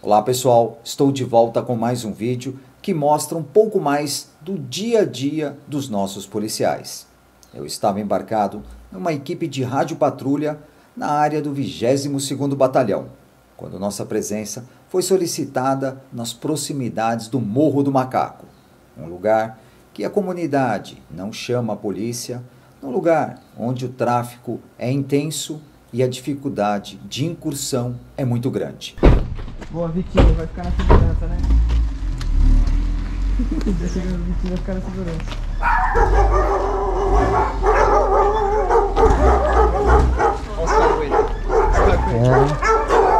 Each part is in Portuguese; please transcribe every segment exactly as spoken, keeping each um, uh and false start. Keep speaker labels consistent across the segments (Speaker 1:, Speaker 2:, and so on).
Speaker 1: Olá pessoal, estou de volta com mais um vídeo que mostra um pouco mais do dia a dia dos nossos policiais. Eu estava embarcado numa equipe de rádio patrulha na área do vigésimo segundo Batalhão, quando nossa presença foi solicitada nas proximidades do Morro do Macaco, um lugar que a comunidade não chama a polícia, um lugar onde o tráfico é intenso e a dificuldade de incursão é muito grande.
Speaker 2: Boa, Vitinho, vai ficar na segurança, né? Deixa o Vitinho vai ficar na segurança. Olha os caras com ele. Os caras com ele.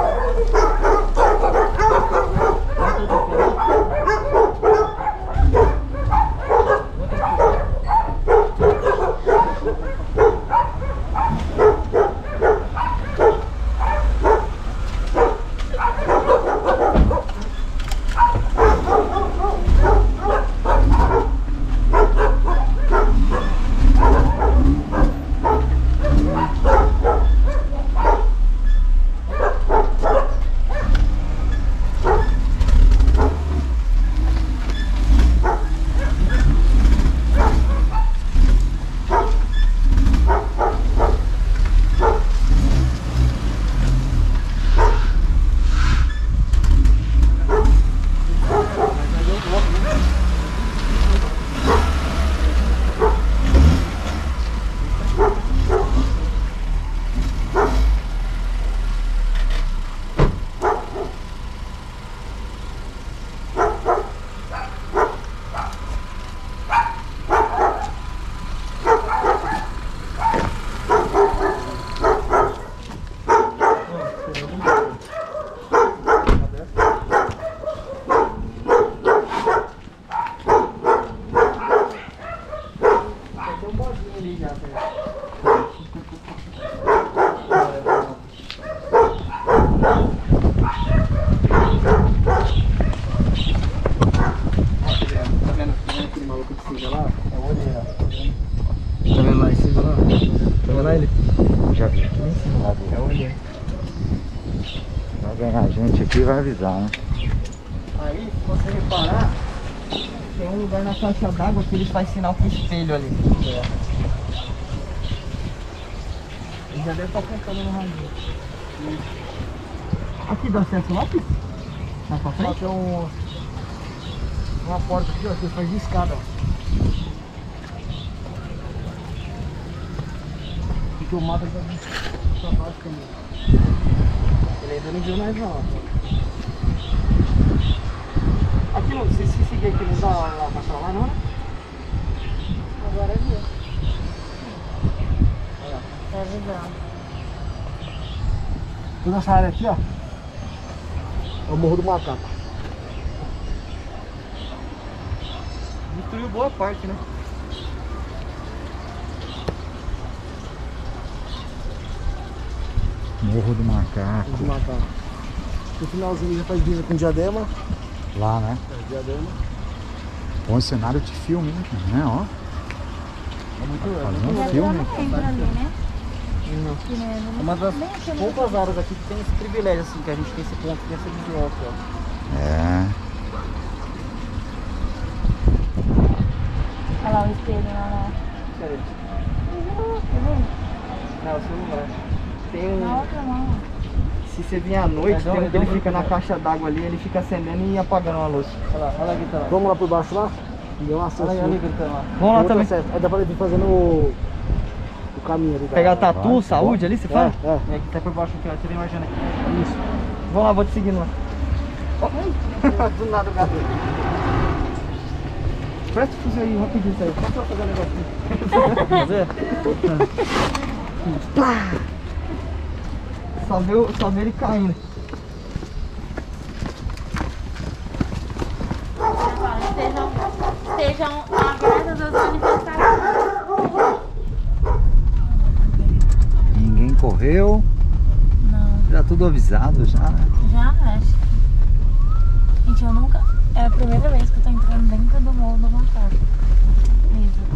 Speaker 1: A gente aqui vai avisar, né?
Speaker 2: Aí, se você reparar, tem um lugar na caixa d'água que ele faz sinal com espelho ali. É. Ele já deve estar apontando no radinho. Aqui dá acesso lá, Pis? Na sua frente? Tem um, uma porta aqui, ó, que faz de escada, ó. Porque o mapa tá só baixo também. Ele ainda não viu nós não. Aqui não, se, se seguir aqui não dá lá pra lá não? Agora é viu. É legal. Toda essa área aqui, ó, é o Morro do Macaco. Destruiu boa parte, né?
Speaker 1: Morro do Macaco.
Speaker 2: Morro do Macaco. No finalzinho já faz divisa com Diadema.
Speaker 1: Lá, né?
Speaker 2: É, Diadema.
Speaker 1: Bom cenário de filme, né? Ó.
Speaker 2: É muito legal.
Speaker 1: Fazendo um filme.
Speaker 3: Né?
Speaker 2: Não. É uma das poucas áreas aqui que tem esse privilégio, assim, que a gente tem esse ponto, tem essa visão aqui, ó.
Speaker 1: É.
Speaker 3: Olha lá o espelho lá, lá.
Speaker 2: Cadê?
Speaker 3: Tá vendo?
Speaker 2: Não, o celular. Tem um...
Speaker 3: Na outra mão.
Speaker 2: Se você vir à noite, tem um que ele fica na caixa d'água ali, ele fica acendendo e apagando a luz. Olha lá, olha lá gritando. Vamos lá por baixo lá? Deu um acesso. Olha ali gritando lá. Vamos lá também. Acesso. Aí dá pra ele vir fazendo o, o caminho ali. Pegar tatu, vai, saúde vai. Ali, você faz? É, é. É que tá por baixo aqui, ó. Você vem imaginando aqui. Isso. Vamos lá, vou te seguindo lá. Oh. Do nada o gato. Presta o fuzil aí, rapidinho isso aí. Só pra fazer um negocinho. Fazer? Plá! Só vê, só vê ele caindo.
Speaker 3: Estejam, estejam abertas as manifestações.
Speaker 1: Ninguém correu.
Speaker 3: Não.
Speaker 1: Já tudo avisado já.
Speaker 3: Já, acho. Gente, eu nunca... É a primeira vez que eu tô entrando dentro do Morro do Macaco. Mesmo.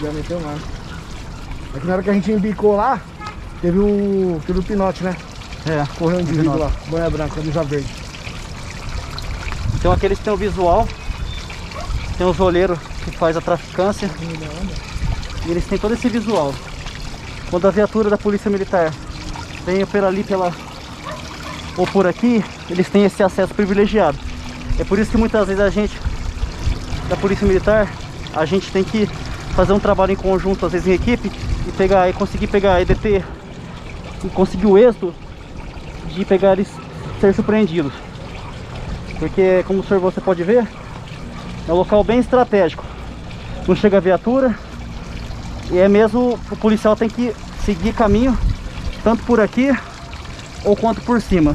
Speaker 2: Já meteu mais. É que na hora que a gente embicou lá, teve o, teve o pinote, né?
Speaker 4: É,
Speaker 2: correu um indivíduo lá, boia branca, camisa verde.
Speaker 4: Então aqueles que tem o visual, tem os olheiros que faz a traficância, e eles têm todo esse visual. Quando a viatura da polícia militar vem pela ali, pela, ou por aqui, eles têm esse acesso privilegiado. É por isso que muitas vezes a gente, da polícia militar, a gente tem que fazer um trabalho em conjunto, às vezes em equipe, e pegar e conseguir pegar e deter, e conseguir o êxito de pegar eles ser surpreendidos. Porque, como o senhor você pode ver, é um local bem estratégico. Não chega a viatura, e é mesmo, o policial tem que seguir caminho, tanto por aqui, ou quanto por cima.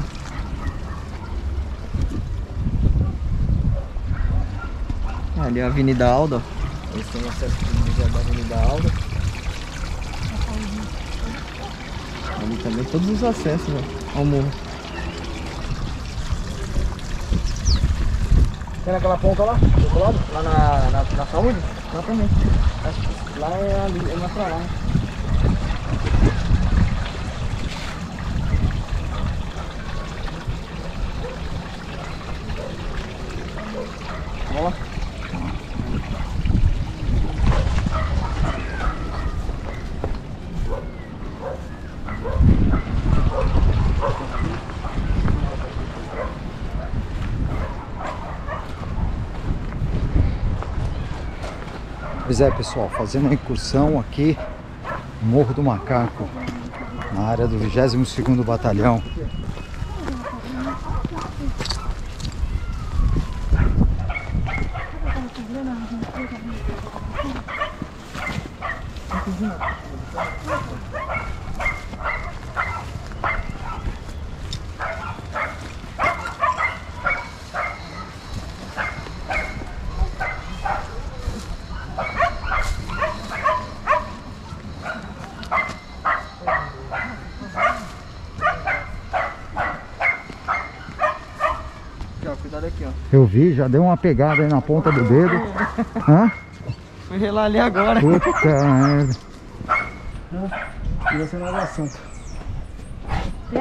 Speaker 2: Ali é a Avenida Alda. Eles têm acesso privilegiado à Avenida Alda. Ali também todos os acessos, né, ao morro. Tem naquela ponta lá, do outro lado? Lá na, na, na saúde? Lá também. Acho que lá é ali, é mais pra lá, né? Vamos lá.
Speaker 1: Pois é, pessoal, fazendo uma incursão aqui no Morro do Macaco, na área do vigésimo segundo Batalhão.
Speaker 2: Cuidado aqui, ó.
Speaker 1: Eu vi, já deu uma pegada aí na ponta do dedo. Hã?
Speaker 2: Fui relar ali agora.
Speaker 1: Puta merda.
Speaker 2: Queria ser mais assunto.
Speaker 3: É?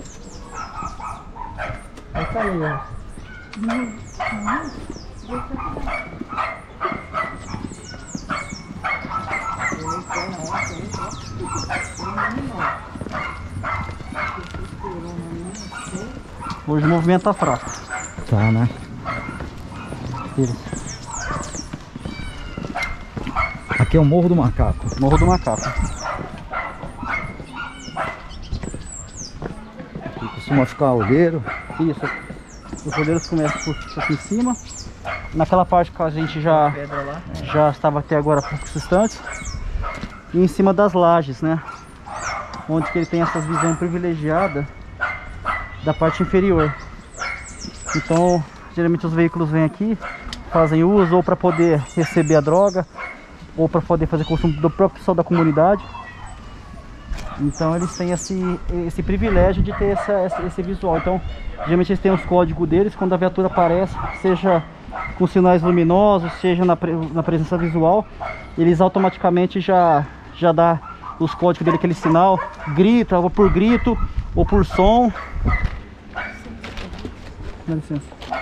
Speaker 2: Aí tá aí, ó.
Speaker 4: Hoje o movimento tá fraco.
Speaker 1: Tá, né? Aqui é o Morro do Macaco.
Speaker 4: Morro do Macaco.
Speaker 1: Aqui costuma ficar olheiro.
Speaker 4: Isso. Os olheiros começam por aqui em cima. Naquela parte que a gente já, já estava até agora poucos distantes. E em cima das lajes, né? Onde que ele tem essa visão privilegiada da parte inferior. Então, geralmente os veículos vêm aqui, fazem uso ou para poder receber a droga, ou para poder fazer consumo do próprio pessoal da comunidade. Então eles têm esse, esse privilégio de ter essa, essa, esse visual. Então, geralmente eles têm os códigos deles, quando a viatura aparece, seja com sinais luminosos, seja na, na presença visual, eles automaticamente já, já dá os códigos dele, aquele sinal, grita, ou por grito, ou por som. Dá licença.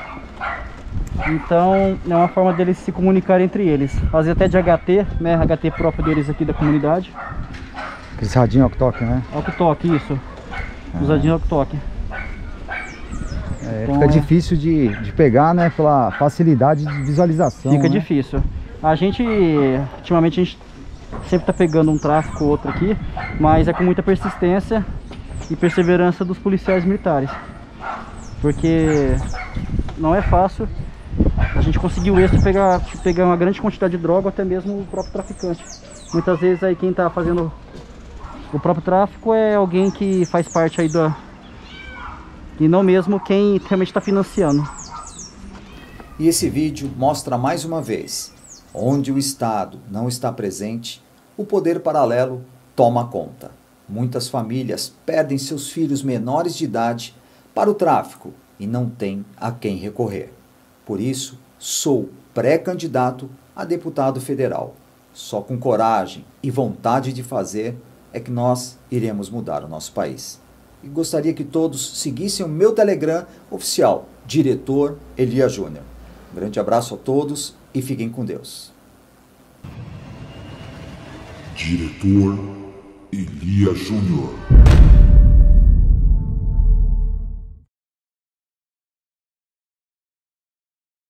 Speaker 4: Então é uma forma deles se comunicar entre eles. Às vezes até de H T, né? H T próprio deles aqui da comunidade.
Speaker 1: Aquele radinho walkie-talkie, né?
Speaker 4: Walkie-talkie, isso. Os radinhos walkie-talkie.
Speaker 1: É, então, fica é... difícil de, de pegar, né? Pela facilidade de visualização.
Speaker 4: Fica
Speaker 1: né?
Speaker 4: difícil. A gente, ultimamente, a gente sempre tá pegando um tráfico ou outro aqui, mas é com muita persistência e perseverança dos policiais militares. Porque não é fácil a gente conseguir o êxito de pegar, de pegar uma grande quantidade de droga, ou até mesmo o próprio traficante. Muitas vezes aí quem está fazendo o próprio tráfico é alguém que faz parte aí da... e não mesmo quem realmente está financiando.
Speaker 1: E esse vídeo mostra mais uma vez, onde o Estado não está presente, o poder paralelo toma conta. Muitas famílias perdem seus filhos menores de idade para o tráfico e não tem a quem recorrer. Por isso, sou pré-candidato a deputado federal. Só com coragem e vontade de fazer é que nós iremos mudar o nosso país. E gostaria que todos seguissem o meu Telegram oficial, Diretor Elias Júnior. Um grande abraço a todos e fiquem com Deus.
Speaker 5: Diretor Elias Júnior.